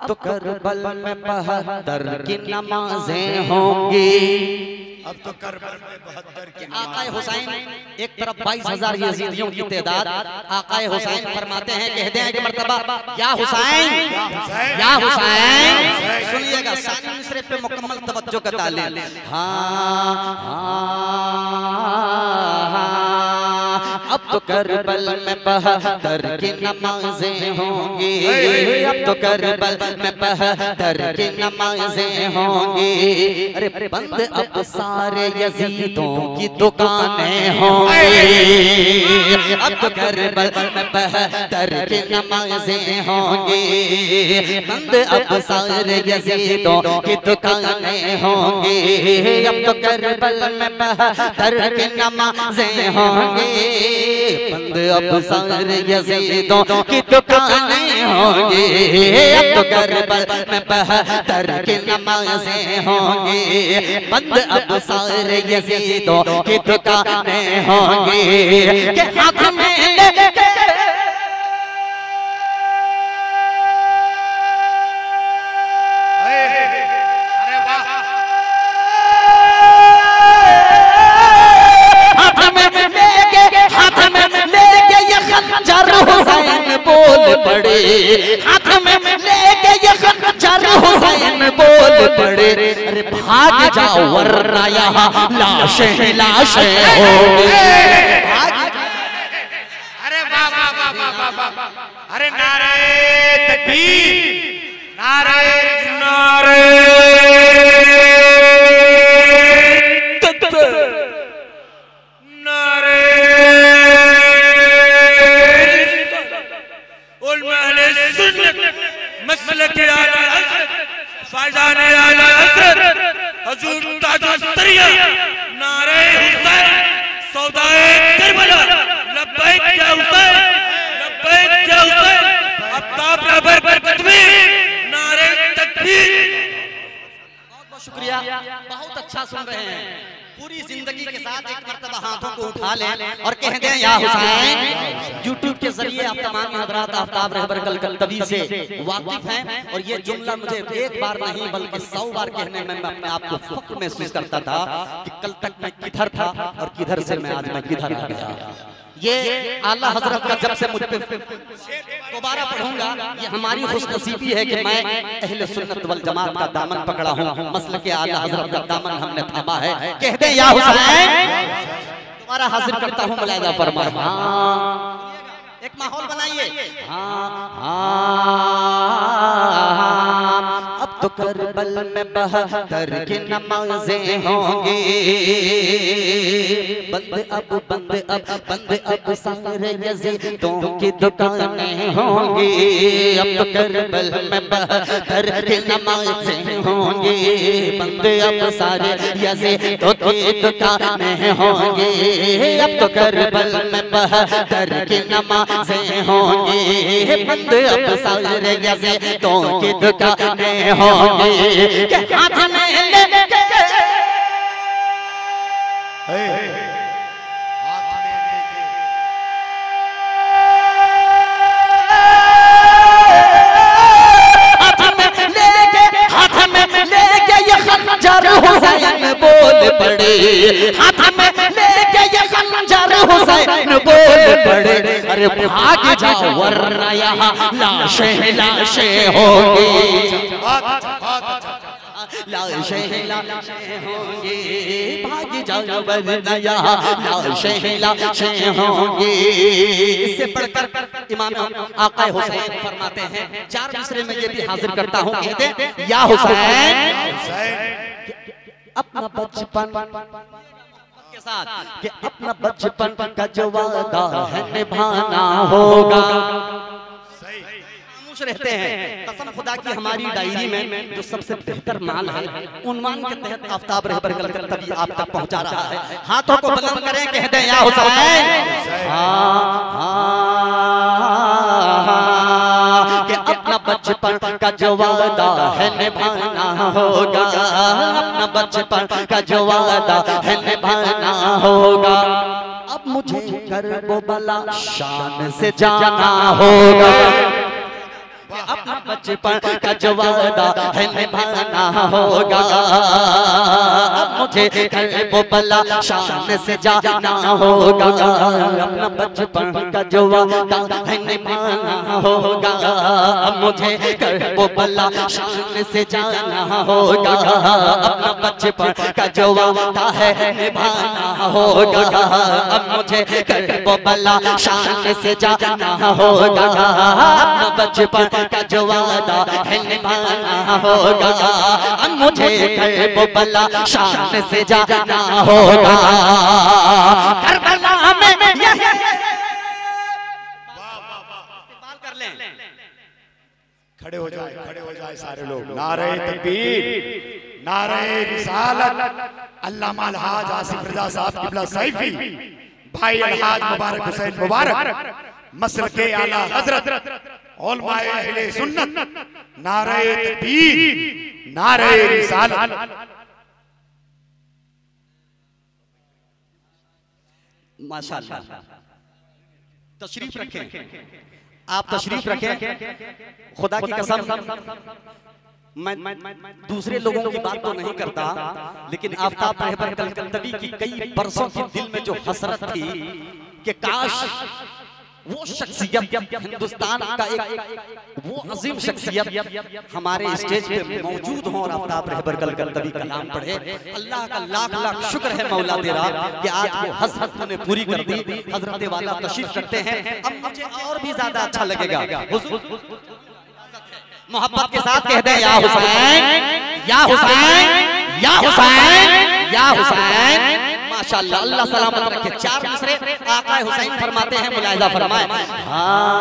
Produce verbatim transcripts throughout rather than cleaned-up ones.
तो करबल में बहत्तर की नमाजें होंगी। अब तो करबल में बहत्तर की आकाए हुसैन एक तरफ बाईस हजार यजीदियों की तादाद, आकाए हुसैन फरमाते हैं, कहते हैं कि मर्तबा या हुसैन या हुसैन। सुनिएगा सानी मिसरे पे मुकम्मल तवज्जो का तालीम। हाँ हाँ अब तो करबल में बहत्तर की नमाजें होंगी। अब तो करबल में बहत्तर की नमाजें होंगी। अरे बंद अब सारे यजीदों की दुकानें होंगी। अब तो करबल में बहत्तर की नमाजें होंगी। बंद अब सारे यजीदों की दुकानें होंगी। अब तो करबल में बहत्तर की नमाजें होंगी। बंद अब सारे यजीदों की दुकानें होंगी। अब तो करबल में बहत्तर की नमाजें होंगी। बंद अब सारे यजीदों की दुकानें होंगी। के हाथ में लेके बोल पड़े, हाथ में लेके ये खंजर हुसैन बोल पड़े। अरे भाग जाओ वरना यहाँ लाशें लाशें होंगी। अरे वाह वाह वाह वाह वाह वाह। अरे नारे तकबीर, नारे नारे नारे हुसैन सौदाए करबला लब्बैक या हुसैन लब्बैक या हुसैन अब्ताब रबर तकबीर नारे तकबीर। बहुत बहुत शुक्रिया, बहुत अच्छा सुन रहे हैं। पूरी जिंदगी के साथ एक मर्तबा हाथों को उठा लें और कह दें या हुसैन। यूट्यूब के जरिए आप तमाम हजरात आफ्ताब रहबर कल कलकबी से वाकिफ हैं और ये जुमला मुझे एक बार नहीं बल्कि सौ बार कहने में मैं अपने आप को फख्र महसूस करता था कि कल तक मैं किधर था और किधर से मैं आज मैं किधर आ गया। ये आला हजरत का जब से मुझ पे दोबारा पढ़ूंगा, ये हमारी खुशनसीबी है कि मैं अहले सुन्नत वल जमात का दामन पकड़ा हूँ। मसलक के आला हजरत का दामन हमने थामा है। कहते हैं या हुसैन दोबारा हाजिर करता हूँ मुलाहिजा फरमाए। एक माहौल बनाइए। हाँ हाँ अब तो करबल में बहत्तर की नमाजें होंगी। बंद अब बंद अब बंद अब सारे यजीदों की दुकानें होंगी। अब तो करबल में बहत्तर की नमाजें होंगी। बंद अब सारे यजीदों की दुकानें होंगी। अब तो करबल में बहत्तर की नमाजें होंगी। बंद अब सारे यजीदों की दुकानें होंगी। के हाथ में लेके हाथ में लेके हाथ में लेके हाथ में लेके ये खंजर हुसैन बोल पड़े। हाथ में लेके ये खंजर हुसैन बोल पड़े। अरे भाग जाओ वरना यहाँ लाशें लाशें होंगी। लाशें लाशें होंगी। भाग जाओ वरना यहाँ लाशें लाशें होंगी। इससे बढ़कर इमाम आकाए हुसैन फरमाते हैं, चार मिसरे में ये भी हाजिर करता हूँ। कहते हैं या हुसैन अपना बचपन के साथ कि अपना बचपन का जो वादा है निभाना होगा। खामोश रहते हैं। कसम खुदा की हमारी डायरी में जो सबसे बेहतर माल है उन्वान के तहत आफ्ताब रहबर कलकत्ता आप तक पहुंचा रहा है। हाथों को बुलंद करें, कह दें या हुसैन। हाँ हाँ कि अपना बचपन का जो वादा है निभाना होगा। अपना बचपन का जो वादा है निभाना होगा। अब मुझे करबला शान से जाना होगा। अपना बचपन का जो वादा है निभाना होगा। अब मुझे वो बला शान से जाना होगा। अपना बचपन का जो वादा है निभाना होगा। अब मुझे वो बला शान से जाना होगा। अपना बचपन का जो वादा है निभाना होगा। अब मुझे वो बला शान से जाना होगा। अपना बचपन का जो वादा है निभाना होगा। अब मुझे वो बला शान से जाना होगा। करबला में खड़े हो जाए, खड़े हो जाए सारे लोग। नारे तकबीर, नारे रिसालत। अल्लामा अलहाज आसिफ रजा साहब किबला सैफी भाई अलहाज मुबारक हुसैन मुबारक मसलके आला हजरत उलमाए अहले सुन्नत। नारे तकबीर, नारे रिसालत। माशाअल्लाह, तशरीफ रखें, आप तशरीफ रखें। खुदा की कसम मैं दूसरे लोगों की बात तो नहीं करता, लेकिन आफ्ताब रहबर कलकत्तवी की कई बरसों की दिल में जो हसरत थी कि काश वो शख्सियत हिंदुस्तान का एक वो अजीम शख्सियत हमारे स्टेज पे मौजूद हो और आफ्ताब रहबर कलकत्तवी कलाम पढ़े। अल्लाह का लाख लाख शुक्र है मौला तेरा कि आज वो हसरत तूने पूरी कर दी। हजरत वाला तशरीफ रखते हैं। अब मुझे और भी ज्यादा अच्छा लगेगा। मोहब्बत के साथ कह दें या हुसैन, या हुसैन, या हुसैन, या हुसैन। माशाअल्लाह, अल्लाह सलामत रखे। चार मिसरे आका हुसैन फरमाते हैं, मुलाहिजा फरमाए। हाँ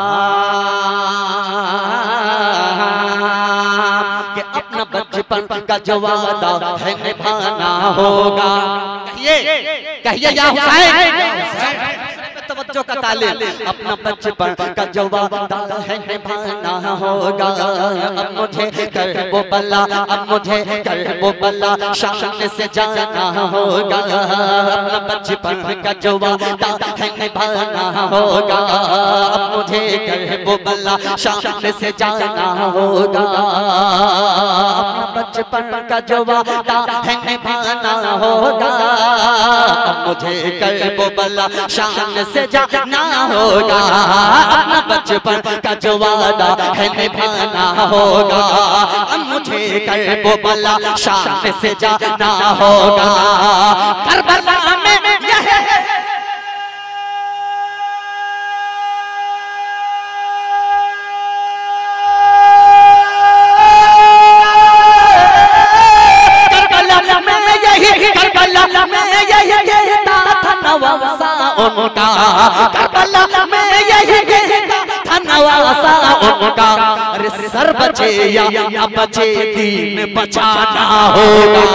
कि अपना बचपन का जो वादा है निभाना होगा। कहिए, कहिए या हुसैन। तवज्जो का तालिब। अपना बचपन का जो वादा है निभाना होगा। अब मुझे कर वो बला, अब मुझे कर वो बला शान से जाना होगा। अपना बचपन का जो वादा है निभाना होगा। अब मुझे कर वो बला शान से जाना होगा। अपना बचपन का जो वादा है निभाना होगा। अब मुझे कर वो बला शान से जाना होगा। अपना बचपन का जो वादा है निभाना होगा। अब मुझे कर वो बला शान से जाना होगा। करबला में उनका, करबला में यही कहता था नवासा उनका। अरे सर बचे या न बचे दीन बचाना होगा।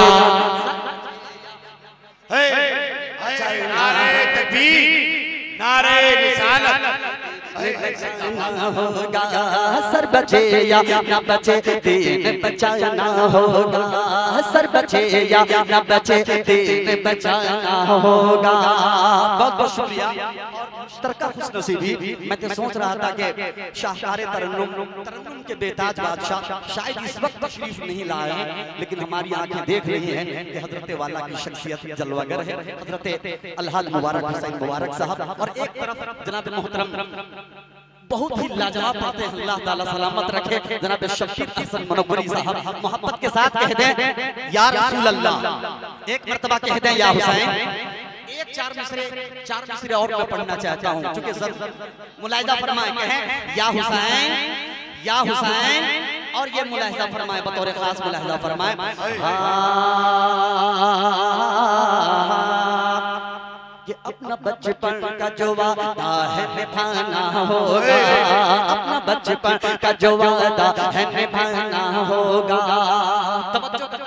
नारे तकबीर, नारे रिसालत। होगा सर बचे या न बचे दीन बचाना होगा। सर बचे या न बचे दीन बचाना होगा। बहुत बहुत शुक्रिया। मुश्तरका खुशनसीबी मैं तो सोच रहा था कि शाहकार तरन्नुम तरन्नुम के बेताज बादशाह शायद इस वक्त तशरीफ नहीं लाए हैं, लेकिन हमारी आंखें देख रही हैं कि हजरत वाला की शख्सियत जलवागर है। हजरत अलहाज मुबारक हुसैन मुबारक साहब और एक तरफ जनाब मोहतरम बहुत ही लाजवाब पढ़ते हैं, अल्लाह ताला सलामत रखे, जनाब शब्बीर अहसन मनोवरी साहब मोहब्बत के साथ कह दें या रसूल अल्लाह। एक मर्तबा कह दें या हुसैन। एक चार मिसरे चार मिसरे और मैं पढ़ना चाहता हूँ, क्योंकि सब मुलाहिजा फरमाए कहें या हुसैन, या हुसैन। और ये मुलाहिजा फरमाए, बतौर खास मुलाहिजा फरमाए। कि अपना बचपन का जो वादा है निभाना होगा। अपना बचपन का जो वादा है निभाना होगा। तवज्जो का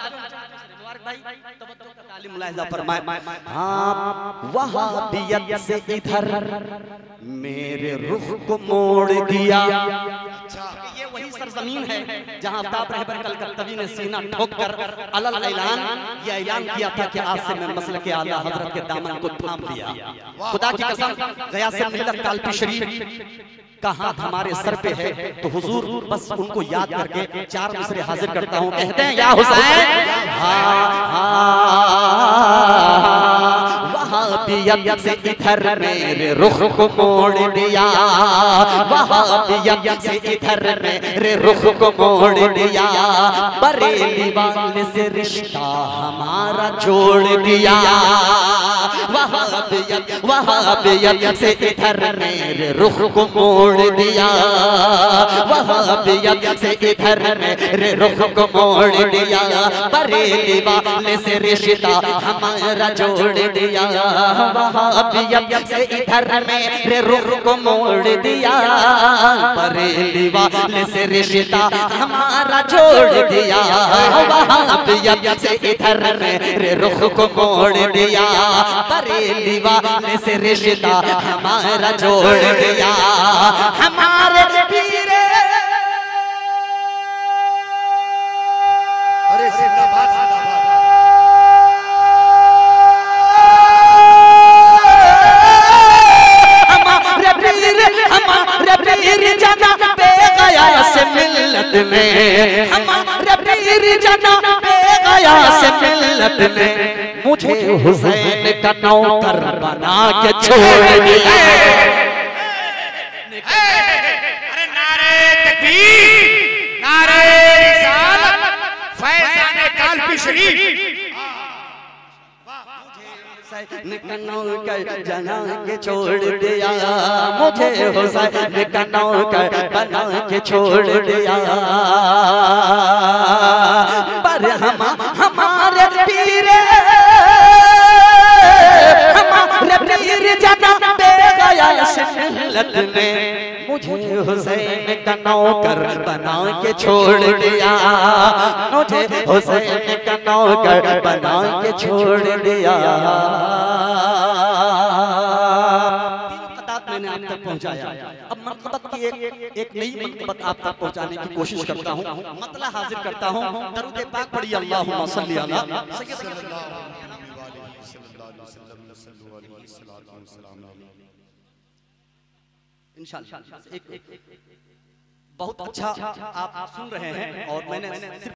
तालीम मुलाहिजा फरमाए। हाँ, वहाबियत से इधर मेरे रुख को मोड़ दिया। ये वही सरजमीन है जहां आफ्ताब रहबर कलकत्तवी ने सीना ठोक कर अलल ऐलान ये ऐलान किया था कि आज से मैं मसलक आला हजरत के दामन को थाम लिया। खुदा की कसम गयास मिल्लत कालपी शरीफ का हाथ हमारे सर पे है तो हुजूर बस उनको याद करके चार मिसरे हाजिर करता हूं। कहते हैं या हुसैन वहाबियत से इधर मेरे रुख को मोड़ दिया, वहाबियत से इधर मेरे रुख को मोड़ दिया, बरेली वाले से रिश्ता हमारा जोड़ दिया। वहाबियत वहाबियत से इधर मेरे रुख को मोड़ दिया, वहाबियत से इधर मेरे रुख को मोड़ दिया, बरेली वाले से रिश्ता हमारा जोड़ दिया। वहाबियत से इधर मेरे रुख को मोड़ दिया, बरेली वाले से रिश्ता हमारा जोड़ दिया। वहाबियत से इधर मेरे रुख को मोड़ दिया, बरेली वाले से रिश्ता हमारा जोड़ दिया। हमारे पीरे अरे जिंदाबाद हमारे पीर हमारे पीर जना पे गया से मिल्लत में, हमारे पीर जना पे गया से मिल्लत में, मुझे हुसैन का नौकर बना के छोड़ दिया। अरे नारे तकबीर, नारे रिसालत, फैज़ाने कालपी शरीफ। नौकर जना के छोड़ दिया, मुझे हुसैन का नौकर बना के छोड़ दिया। पर हम हमारे पीरे हमारे पीर जना पे गया मिल्लत में, मुझे हुसैन का नौकर बना के छोड़ दिया, मुझे हुसैन का नौकर बना के छोड़ दिया। मैंने आप तक पहुंचाया, अब मनक़बत की एक एक नई मनक़बत आप तक पहुंचाने की कोशिश करता हूं, मतला हाजिर करता हूं। दरूद पाक पढ़िए अल्लाहुम्मा सल्ली अला इंशाअल्लाह। एक बहुत अच्छा आप सुन रहे हैं और मैंने